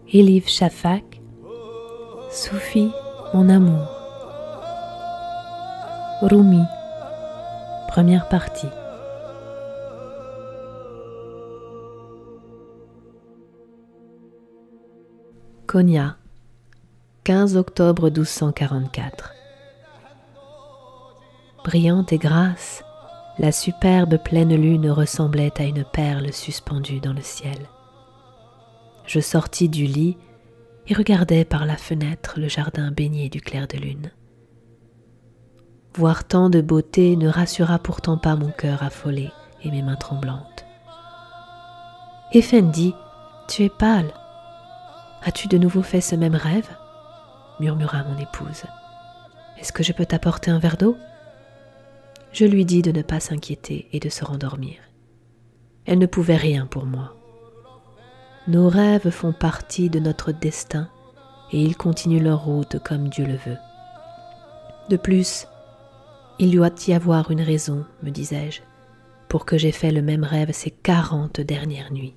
Elif Shafak, Soufi, mon amour. Rumi, première partie. Konya, 15 octobre 1244. Brillante et grasse, la superbe pleine lune ressemblait à une perle suspendue dans le ciel. Je sortis du lit et regardai par la fenêtre le jardin baigné du clair de lune. Voir tant de beauté ne rassura pourtant pas mon cœur affolé et mes mains tremblantes. « Effendi, tu es pâle. As-tu de nouveau fait ce même rêve ?» murmura mon épouse. « Est-ce que je peux t'apporter un verre d'eau ?» Je lui dis de ne pas s'inquiéter et de se rendormir. Elle ne pouvait rien pour moi. Nos rêves font partie de notre destin et ils continuent leur route comme Dieu le veut. De plus, il doit y avoir une raison, me disais-je, pour que j'aie fait le même rêve ces 40 dernières nuits.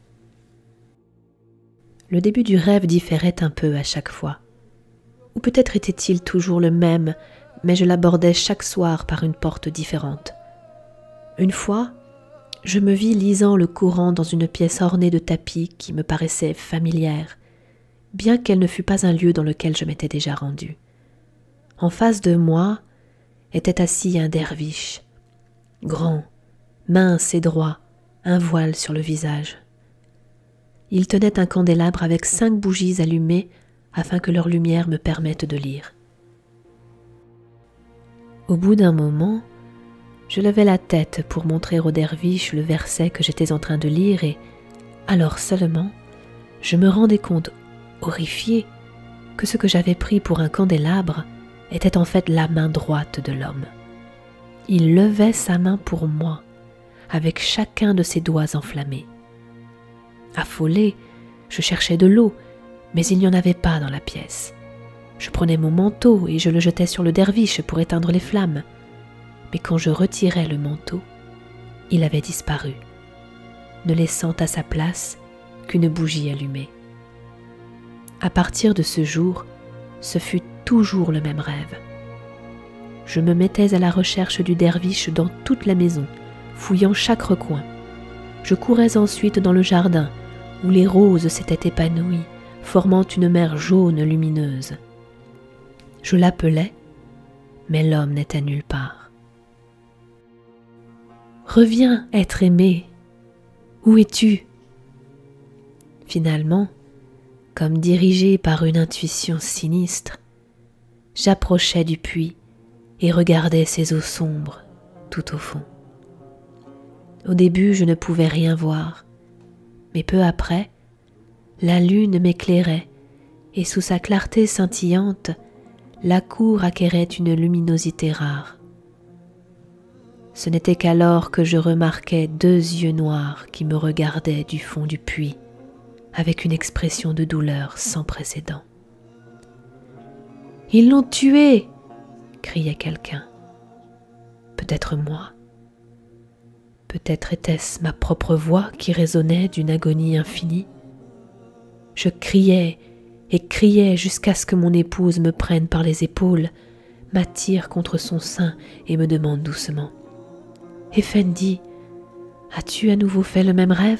Le début du rêve différait un peu à chaque fois. Ou peut-être était-il toujours le même, mais je l'abordais chaque soir par une porte différente. Une fois, je me vis lisant le Coran dans une pièce ornée de tapis qui me paraissait familière, bien qu'elle ne fût pas un lieu dans lequel je m'étais déjà rendu. En face de moi était assis un derviche, grand, mince et droit, un voile sur le visage. Il tenait un candélabre avec 5 bougies allumées afin que leur lumière me permette de lire. Au bout d'un moment, je levai la tête pour montrer au derviche le verset que j'étais en train de lire et, alors seulement, je me rendais compte, horrifié, que ce que j'avais pris pour un candélabre était en fait la main droite de l'homme. Il levait sa main pour moi, avec chacun de ses doigts enflammés. Affolé, je cherchais de l'eau, mais il n'y en avait pas dans la pièce. Je prenais mon manteau et je le jetais sur le derviche pour éteindre les flammes. Mais quand je retirais le manteau, il avait disparu, ne laissant à sa place qu'une bougie allumée. À partir de ce jour, ce fut toujours le même rêve. Je me mettais à la recherche du derviche dans toute la maison, fouillant chaque recoin. Je courais ensuite dans le jardin, où les roses s'étaient épanouies, formant une mer jaune lumineuse. Je l'appelais, mais l'homme n'était nulle part. « Reviens, être aimé. Où es-tu » Finalement, comme dirigé par une intuition sinistre, j'approchais du puits et regardais ses eaux sombres tout au fond. Au début, je ne pouvais rien voir, mais peu après, la lune m'éclairait et sous sa clarté scintillante, la cour acquérait une luminosité rare. Ce n'était qu'alors que je remarquais 2 yeux noirs qui me regardaient du fond du puits, avec une expression de douleur sans précédent. « Ils l'ont tué !» criait quelqu'un. Peut-être moi. Peut-être était-ce ma propre voix qui résonnait d'une agonie infinie. Je criais et criais jusqu'à ce que mon épouse me prenne par les épaules, m'attire contre son sein et me demande doucement « Effendi, as-tu à nouveau fait le même rêve ?»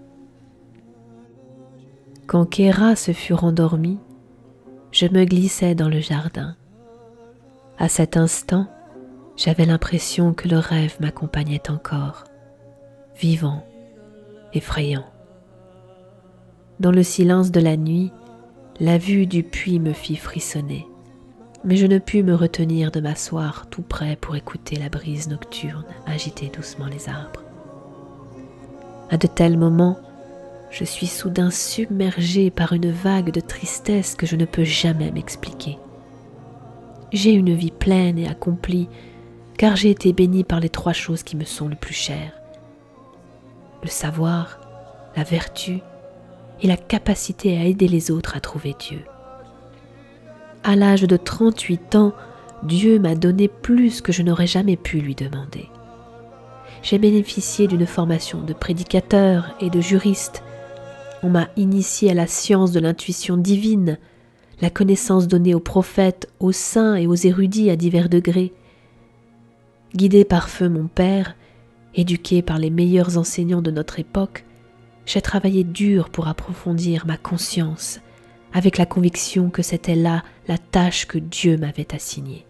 Quand Kéra se fut rendormie, je me glissai dans le jardin. À cet instant, j'avais l'impression que le rêve m'accompagnait encore, vivant, effrayant. Dans le silence de la nuit, la vue du puits me fit frissonner, mais je ne pus me retenir de m'asseoir tout près pour écouter la brise nocturne agiter doucement les arbres. À de tels moments, je suis soudain submergée par une vague de tristesse que je ne peux jamais m'expliquer. J'ai une vie pleine et accomplie, car j'ai été bénie par les 3 choses qui me sont le plus chères. Le savoir, la vertu et la capacité à aider les autres à trouver Dieu. À l'âge de 38 ans, Dieu m'a donné plus que je n'aurais jamais pu lui demander. J'ai bénéficié d'une formation de prédicateur et de juriste, On m'a initié à la science de l'intuition divine, la connaissance donnée aux prophètes, aux saints et aux érudits à divers degrés. Guidé par feu mon père, éduqué par les meilleurs enseignants de notre époque, j'ai travaillé dur pour approfondir ma conscience, avec la conviction que c'était là la tâche que Dieu m'avait assignée.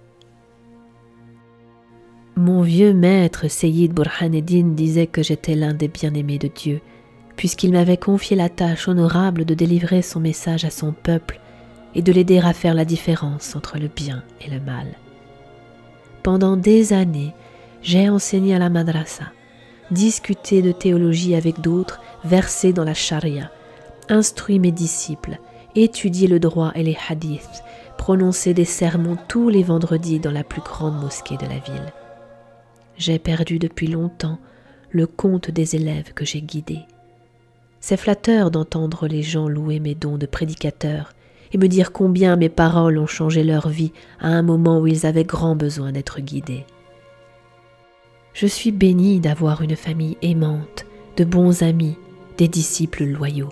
Mon vieux maître Seyyid Burhaneddin disait que j'étais l'un des bien-aimés de Dieu, puisqu'il m'avait confié la tâche honorable de délivrer son message à son peuple et de l'aider à faire la différence entre le bien et le mal. Pendant des années, j'ai enseigné à la madrasa, discuté de théologie avec d'autres, versé dans la charia, instruit mes disciples, étudié le droit et les hadiths, prononcé des sermons tous les vendredis dans la plus grande mosquée de la ville. J'ai perdu depuis longtemps le compte des élèves que j'ai guidés. C'est flatteur d'entendre les gens louer mes dons de prédicateur et me dire combien mes paroles ont changé leur vie à un moment où ils avaient grand besoin d'être guidés. Je suis bénie d'avoir une famille aimante, de bons amis, des disciples loyaux.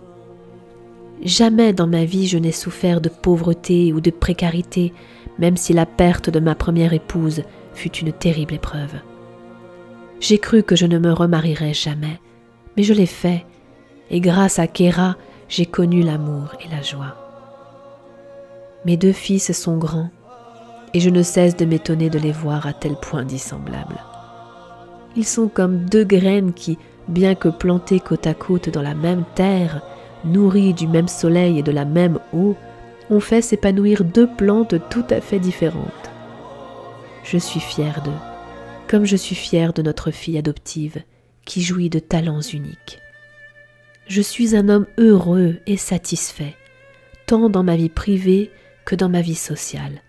Jamais dans ma vie je n'ai souffert de pauvreté ou de précarité, même si la perte de ma première épouse fut une terrible épreuve. J'ai cru que je ne me remarierais jamais, mais je l'ai fait, et grâce à Kéra, j'ai connu l'amour et la joie. Mes 2 fils sont grands, et je ne cesse de m'étonner de les voir à tel point dissemblables. Ils sont comme 2 graines qui, bien que plantées côte à côte dans la même terre, nourries du même soleil et de la même eau, ont fait s'épanouir 2 plantes tout à fait différentes. Je suis fière d'eux, comme je suis fière de notre fille adoptive, qui jouit de talents uniques. Je suis un homme heureux et satisfait, tant dans ma vie privée que dans ma vie sociale.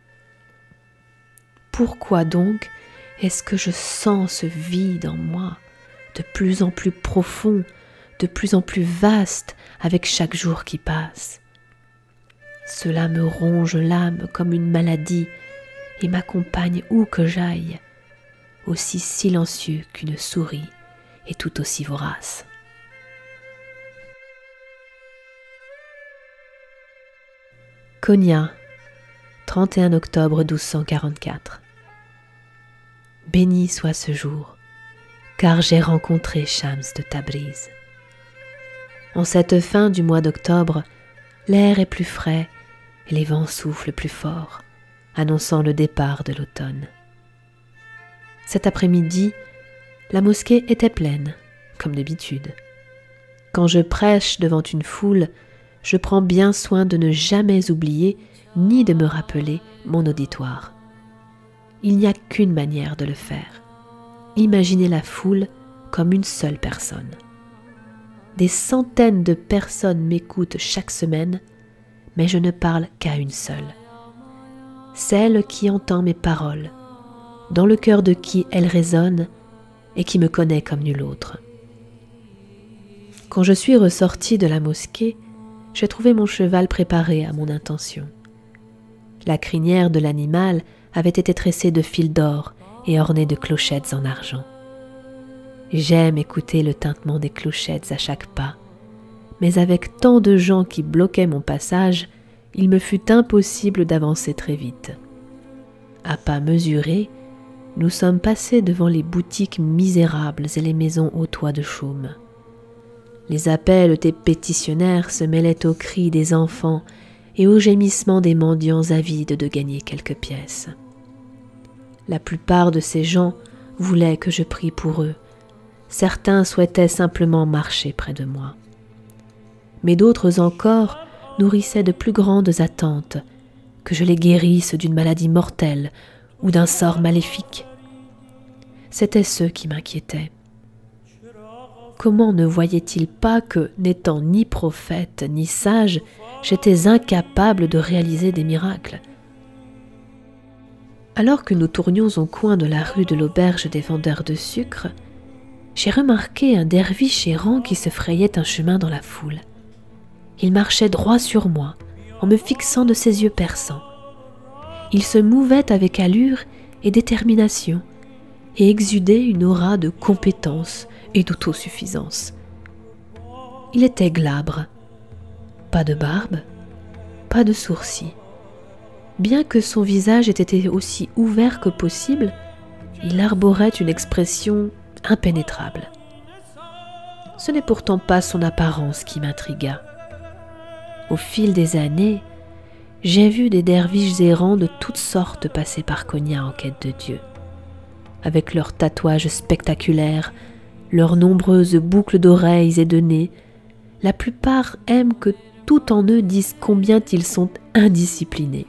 Pourquoi donc est-ce que je sens ce vide en moi, de plus en plus profond, de plus en plus vaste avec chaque jour qui passe? Cela me ronge l'âme comme une maladie et m'accompagne où que j'aille, aussi silencieux qu'une souris et tout aussi vorace. Konya, 31 octobre 1244. Béni soit ce jour, car j'ai rencontré Shams de Tabriz. En cette fin du mois d'octobre, l'air est plus frais et les vents soufflent plus fort, annonçant le départ de l'automne. Cet après-midi, la mosquée était pleine, comme d'habitude. Quand je prêche devant une foule, je prends bien soin de ne jamais oublier ni de me rappeler mon auditoire. Il n'y a qu'une manière de le faire. Imaginez la foule comme une seule personne. Des centaines de personnes m'écoutent chaque semaine, mais je ne parle qu'à une seule. Celle qui entend mes paroles, dans le cœur de qui elles résonnent et qui me connaît comme nul autre. Quand je suis ressortie de la mosquée, j'ai trouvé mon cheval préparé à mon intention. La crinière de l'animal avait été tressée de fils d'or et ornée de clochettes en argent. J'aime écouter le tintement des clochettes à chaque pas, mais avec tant de gens qui bloquaient mon passage, il me fut impossible d'avancer très vite. À pas mesurés, nous sommes passés devant les boutiques misérables et les maisons aux toits de chaume. Les appels des pétitionnaires se mêlaient aux cris des enfants et aux gémissements des mendiants avides de gagner quelques pièces. La plupart de ces gens voulaient que je prie pour eux. Certains souhaitaient simplement marcher près de moi. Mais d'autres encore nourrissaient de plus grandes attentes, que je les guérisse d'une maladie mortelle ou d'un sort maléfique. C'étaient ceux qui m'inquiétaient. Comment ne voyaient-ils pas que, n'étant ni prophète ni sage, j'étais incapable de réaliser des miracles? Alors que nous tournions au coin de la rue de l'auberge des vendeurs de sucre, j'ai remarqué un derviche errant qui se frayait un chemin dans la foule. Il marchait droit sur moi, en me fixant de ses yeux perçants. Il se mouvait avec allure et détermination, et exudait une aura de compétence et d'autosuffisance. Il était glabre, Pas de barbe, pas de sourcils. Bien que son visage ait été aussi ouvert que possible, il arborait une expression impénétrable. Ce n'est pourtant pas son apparence qui m'intrigua. Au fil des années, j'ai vu des derviches errants de toutes sortes passer par Konya en quête de Dieu. Avec leurs tatouages spectaculaires, leurs nombreuses boucles d'oreilles et de nez, la plupart aiment que tout en eux dise combien ils sont indisciplinés.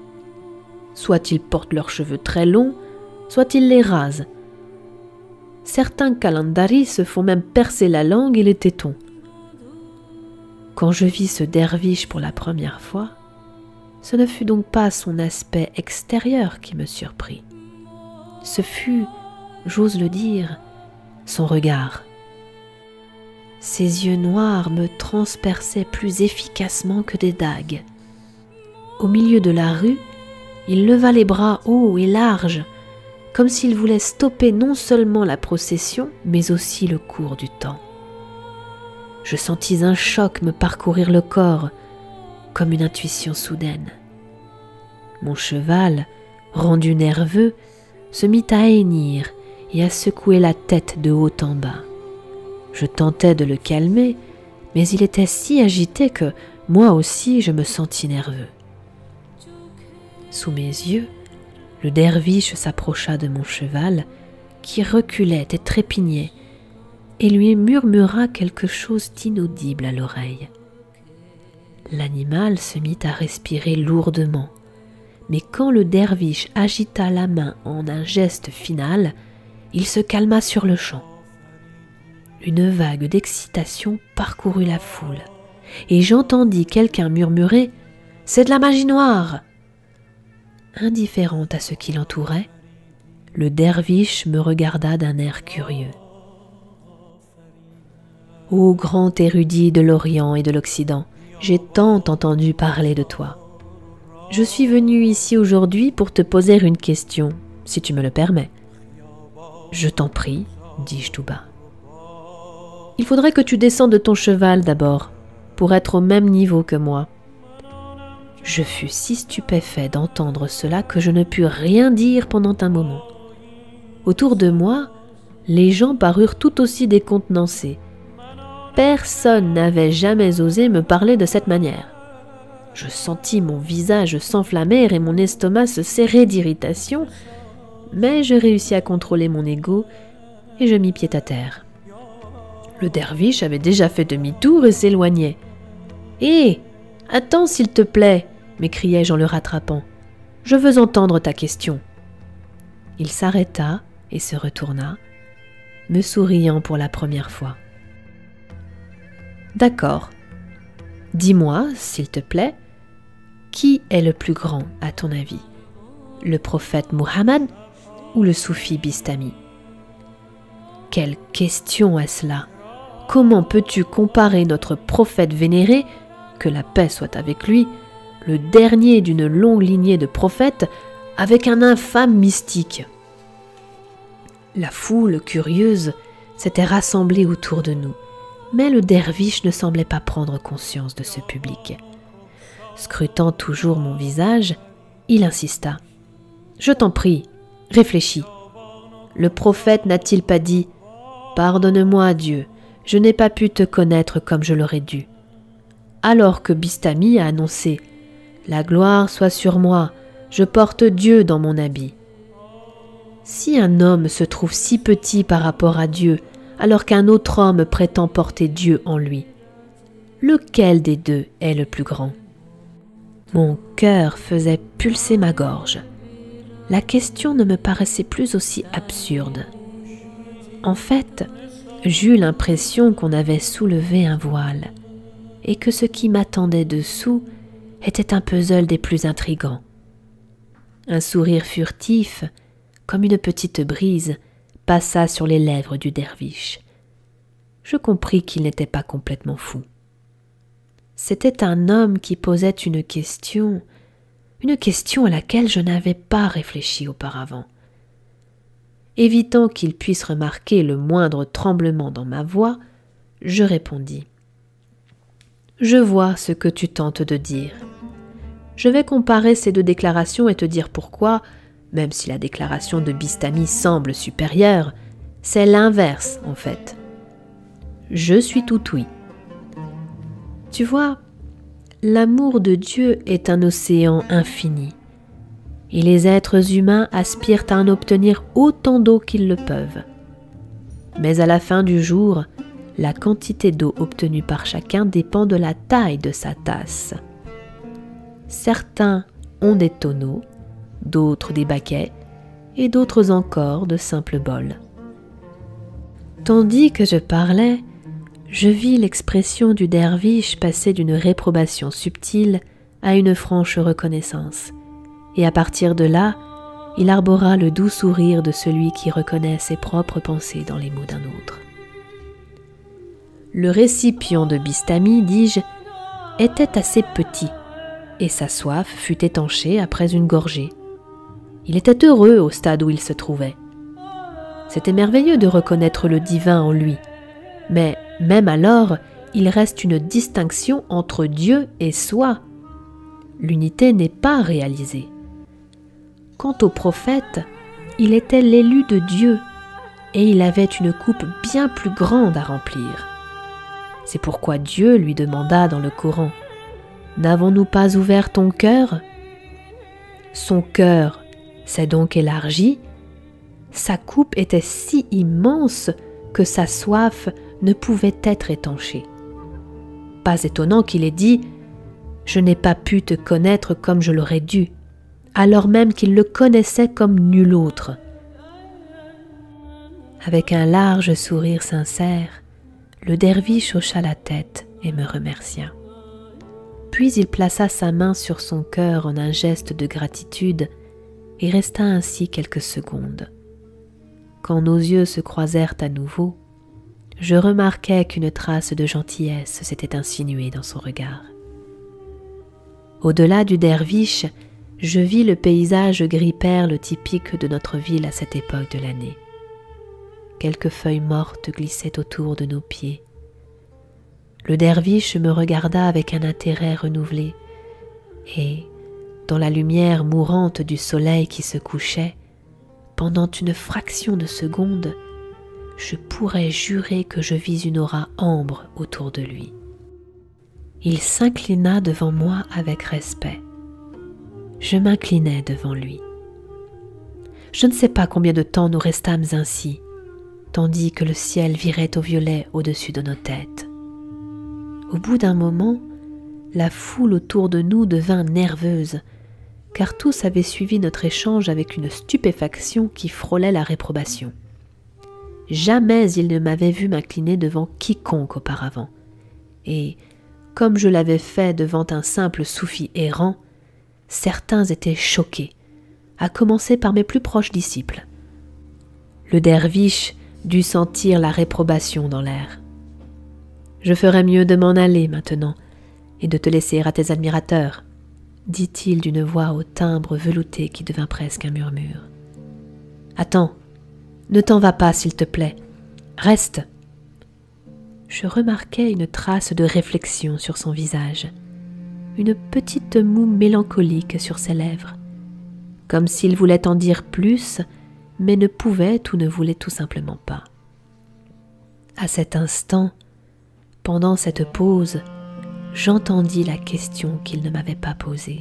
Soit ils portent leurs cheveux très longs, soit ils les rasent. Certains kalandaris se font même percer la langue et les tétons. Quand je vis ce derviche pour la première fois, ce ne fut donc pas son aspect extérieur qui me surprit. Ce fut, j'ose le dire, son regard. Ses yeux noirs me transperçaient plus efficacement que des dagues. Au milieu de la rue, il leva les bras hauts et larges, comme s'il voulait stopper non seulement la procession, mais aussi le cours du temps. Je sentis un choc me parcourir le corps, comme une intuition soudaine. Mon cheval, rendu nerveux, se mit à hennir et à secouer la tête de haut en bas. Je tentais de le calmer, mais il était si agité que, moi aussi, je me sentis nerveux. Sous mes yeux, le derviche s'approcha de mon cheval, qui reculait et trépignait, et lui murmura quelque chose d'inaudible à l'oreille. L'animal se mit à respirer lourdement, mais quand le derviche agita la main en un geste final, il se calma sur le champ. Une vague d'excitation parcourut la foule, et j'entendis quelqu'un murmurer « C'est de la magie noire !» Indifférent à ce qui l'entourait, le derviche me regarda d'un air curieux. « Ô grand érudit de l'Orient et de l'Occident, j'ai tant entendu parler de toi. Je suis venu ici aujourd'hui pour te poser une question, si tu me le permets. »« Je t'en prie, » dis-je tout bas. « Il faudrait que tu descendes de ton cheval d'abord, pour être au même niveau que moi. » Je fus si stupéfait d'entendre cela que je ne pus rien dire pendant un moment. Autour de moi, les gens parurent tout aussi décontenancés. Personne n'avait jamais osé me parler de cette manière. Je sentis mon visage s'enflammer et mon estomac se serrer d'irritation, mais je réussis à contrôler mon ego et je mis pied à terre. Le derviche avait déjà fait demi-tour et s'éloignait. « Hé, attends s'il te plaît !» m'écriai-je en le rattrapant. « Je veux entendre ta question. » Il s'arrêta et se retourna, me souriant pour la première fois. « D'accord. Dis-moi, s'il te plaît, qui est le plus grand à ton avis, le prophète Muhammad ou le soufi Bistami ? » Quelle question est-ce là ? Comment peux-tu comparer notre prophète vénéré, que la paix soit avec lui, le dernier d'une longue lignée de prophètes, avec un infâme mystique ? La foule curieuse s'était rassemblée autour de nous, mais le derviche ne semblait pas prendre conscience de ce public. Scrutant toujours mon visage, il insista. « Je t'en prie, réfléchis. Le prophète n'a-t-il pas dit « Pardonne-moi, Dieu, je n'ai pas pu te connaître comme je l'aurais dû » alors que Bistami a annoncé « La gloire soit sur moi, je porte Dieu dans mon habit ». Si un homme se trouve si petit par rapport à Dieu, alors qu'un autre homme prétend porter Dieu en lui, lequel des deux est le plus grand ? Mon cœur faisait pulser ma gorge. La question ne me paraissait plus aussi absurde. En fait, j'eus l'impression qu'on avait soulevé un voile, et que ce qui m'attendait dessous était un puzzle des plus intrigants. Un sourire furtif, comme une petite brise, passa sur les lèvres du derviche. Je compris qu'il n'était pas complètement fou. C'était un homme qui posait une question à laquelle je n'avais pas réfléchi auparavant. Évitant qu'il puisse remarquer le moindre tremblement dans ma voix, je répondis. Je vois ce que tu tentes de dire. Je vais comparer ces deux déclarations et te dire pourquoi, même si la déclaration de Bistami semble supérieure, c'est l'inverse en fait. Je suis tout oui. Tu vois, l'amour de Dieu est un océan infini, et les êtres humains aspirent à en obtenir autant d'eau qu'ils le peuvent. Mais à la fin du jour, la quantité d'eau obtenue par chacun dépend de la taille de sa tasse. Certains ont des tonneaux, d'autres des baquets, et d'autres encore de simples bols. Tandis que je parlais, je vis l'expression du derviche passer d'une réprobation subtile à une franche reconnaissance, et à partir de là, il arbora le doux sourire de celui qui reconnaît ses propres pensées dans les mots d'un autre. Le récipient de Bistami, dis-je, était assez petit, et sa soif fut étanchée après une gorgée. Il était heureux au stade où il se trouvait. C'était merveilleux de reconnaître le divin en lui, mais même alors, il reste une distinction entre Dieu et soi. L'unité n'est pas réalisée. Quant au prophète, il était l'élu de Dieu, et il avait une coupe bien plus grande à remplir. C'est pourquoi Dieu lui demanda dans le Coran « N'avons-nous pas ouvert ton cœur ?» Son cœur s'est donc élargi, sa coupe était si immense que sa soif ne pouvait être étanchée. Pas étonnant qu'il ait dit « Je n'ai pas pu te connaître comme je l'aurais dû », alors même qu'il le connaissait comme nul autre. Avec un large sourire sincère, le derviche hocha la tête et me remercia. Puis il plaça sa main sur son cœur en un geste de gratitude et resta ainsi quelques secondes. Quand nos yeux se croisèrent à nouveau, je remarquai qu'une trace de gentillesse s'était insinuée dans son regard. Au-delà du derviche, je vis le paysage gris-perle typique de notre ville à cette époque de l'année. Quelques feuilles mortes glissaient autour de nos pieds. Le derviche me regarda avec un intérêt renouvelé, et, dans la lumière mourante du soleil qui se couchait, pendant une fraction de seconde, je pourrais jurer que je vis une aura ambre autour de lui. Il s'inclina devant moi avec respect. Je m'inclinai devant lui. Je ne sais pas combien de temps nous restâmes ainsi, tandis que le ciel virait au violet au-dessus de nos têtes. Au bout d'un moment, la foule autour de nous devint nerveuse, car tous avaient suivi notre échange avec une stupéfaction qui frôlait la réprobation. Jamais ils ne m'avaient vu m'incliner devant quiconque auparavant, et, comme je l'avais fait devant un simple soufi errant, certains étaient choqués, à commencer par mes plus proches disciples. Le derviche dut sentir la réprobation dans l'air. « Je ferais mieux de m'en aller maintenant et de te laisser à tes admirateurs, » dit-il d'une voix au timbre velouté qui devint presque un murmure. « Attends, ne t'en vas pas s'il te plaît, reste !» Je remarquai une trace de réflexion sur son visage, une petite moue mélancolique sur ses lèvres, comme s'il voulait en dire plus, mais ne pouvait ou ne voulait tout simplement pas. À cet instant, pendant cette pause, j'entendis la question qu'il ne m'avait pas posée.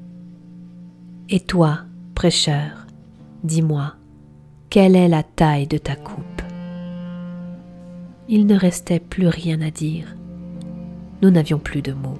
« Et toi, prêcheur, dis-moi, quelle est la taille de ta coupe ?» Il ne restait plus rien à dire. Nous n'avions plus de mots.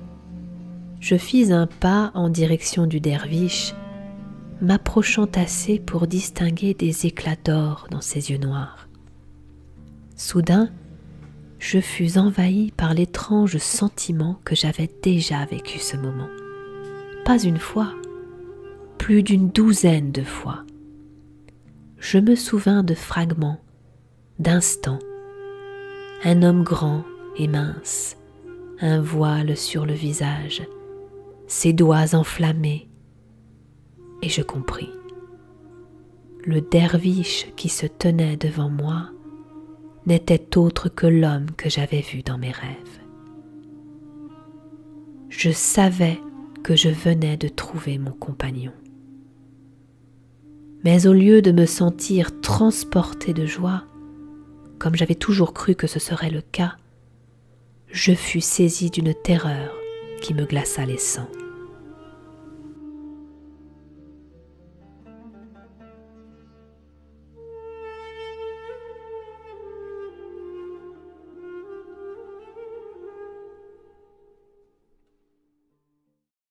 Je fis un pas en direction du derviche, m'approchant assez pour distinguer des éclats d'or dans ses yeux noirs. Soudain, je fus envahi par l'étrange sentiment que j'avais déjà vécu ce moment. Pas une fois, plus d'une douzaine de fois. Je me souvins de fragments, d'instants. Un homme grand et mince, un voile sur le visage, ses doigts enflammés, et je compris. Le derviche qui se tenait devant moi n'était autre que l'homme que j'avais vu dans mes rêves. Je savais que je venais de trouver mon compagnon. Mais au lieu de me sentir transportée de joie, comme j'avais toujours cru que ce serait le cas, je fus saisie d'une terreur qui me glaça les sangs.